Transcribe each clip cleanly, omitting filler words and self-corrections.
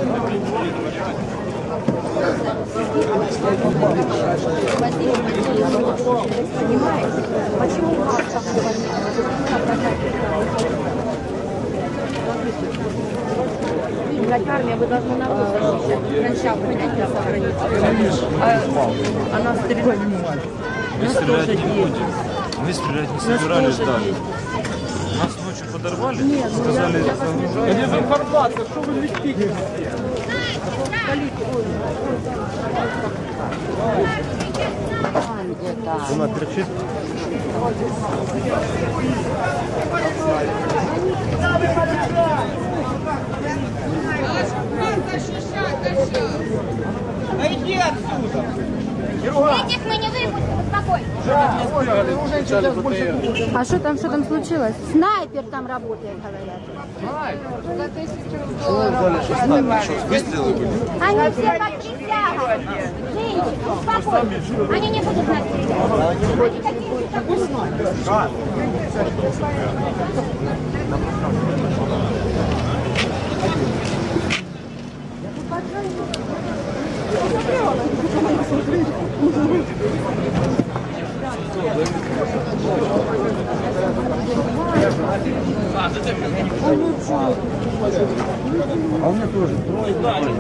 Армия, вы должны народ защищать. Понятно, она стрелять не может. Мы стрелять не будем. Мы стрелять не собирались даже. Нас ночью подорвали, нет, сказали... Где за информация? Что вы летите? Она кричит. Найди отсюда! Этих мы не выпустим, спокойно. А что там случилось? Снайпер там работает, говорят. Выстрелы были? Они все под присягой. Женщины, успокойтесь. Они не будут нас стрелять. Они какие-то А у меня тоже трое.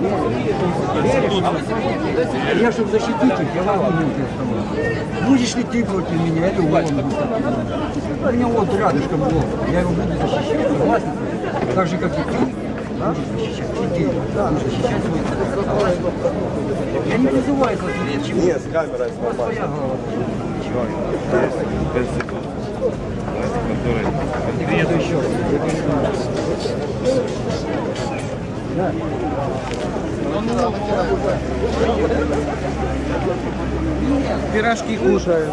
Я, чтобы защитить их, я возьму руки. Будешь ли ты против меня, или он будет? У меня вот рядышком был. Я его буду защищать, согласен? Так же, как и ты. Будешь защищать. И ты будешь защищать свой. Я не вызываю как ничего. Нет, с камерой Твоя голова. Приеду еще раз. Пирожки кушают.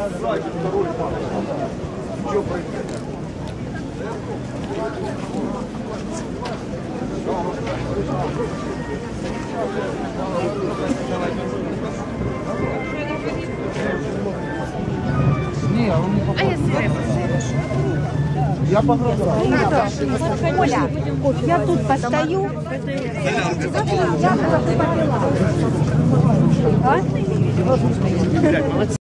Я погружаю. Оля, я тут постою. Я